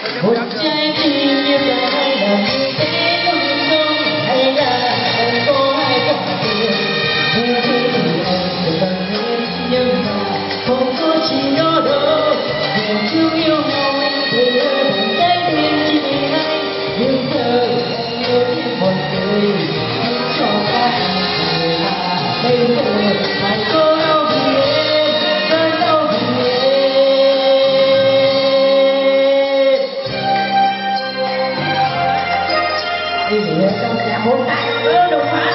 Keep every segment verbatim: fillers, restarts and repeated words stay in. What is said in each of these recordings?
một trái tim như cái là như thế không không hay là anh có ai có tiền như thế thì anh sẽ bằng hết nhưng mà không có chỉ đó đâu vì chưa yêu nhau anh thì bằng trái tim chỉ vì anh nhưng giờ anh yêu thêm một người anh cho ta người mà bây giờ phải có đâu vì em cơn đau vì em ý nghĩa trong cả bốn tay vỡ đâu phải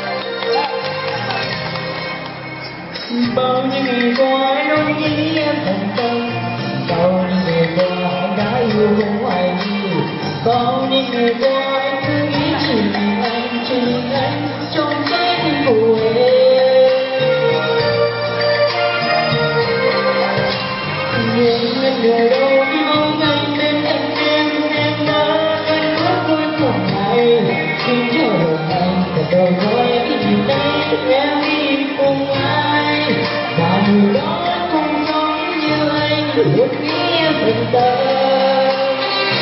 bao nhiêu ngày qua anh luôn nghĩ em thành tâm bao nhiêu ngày qua anh đã yêu không ai nhiều bao nhiêu ngày qua anh cứ nghĩ chỉ vì anh chỉ vì anh trong trái tim của em nhưng anh đời đâu khi mong anh bên cạnh em em đã anh ước cuối cùng này xin cho được anh thật đầu nói cái gì đây em đi cùng ai và người đó cũng giống như anh luôn nghĩ em thành tâm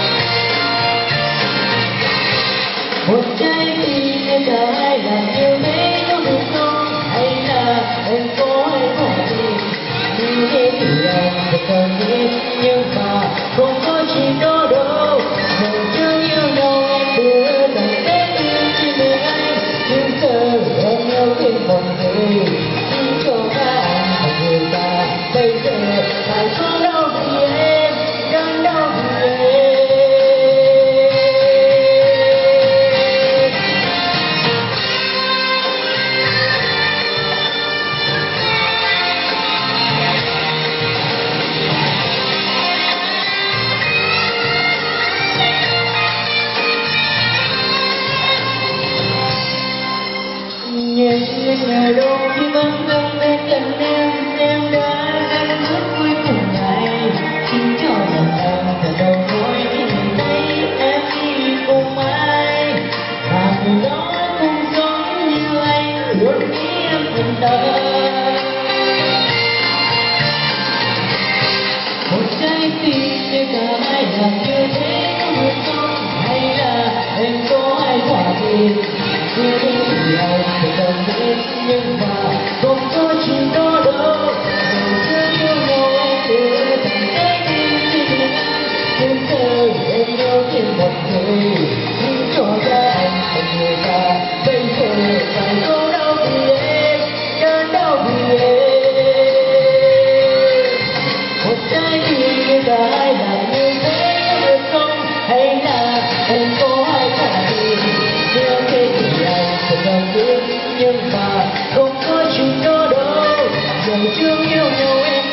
một trái tim em cả hai làm như thế có được không hay là em có hay có gì như thế thì anh thật cần biết nhưng mà không có chuyện đó đâu mình chưa yêu nhau em đưa tặng trái tim chỉ vì anh nhưng giờ em yêu thêm một người xin cho cả anh và người ta bây giờ phải có đâu vì em đớn đau vì em nhưng ngày đâu khi vẫn không bên cạnh em em đã anh bước cuối cùng này xin cho lòng em thật đầu nói cái gì đây em đi cùng ai và người đó cũng giống như anh luôn nghĩ em thành tâm một trái tim như cả hai làm như thế có được không hay là em có ai quả tiền như thế thì anh phải cần biết nhưng mà không có chuyện đó đâu mình chưa yêu nhau em đưa thành trái tim chỉ vì anh nhưng giờ em yêu thêm một người nhưng cho ra anh và người ta bây giờ phải có đau vì em đớn đau vì em một trái tim như cả hai làm như thế có được không hay là em có ai cả tiền như thế thì anh sẽ cần biết nhưng mà không có chuyện đó đâu giờ chưa yêu nhau em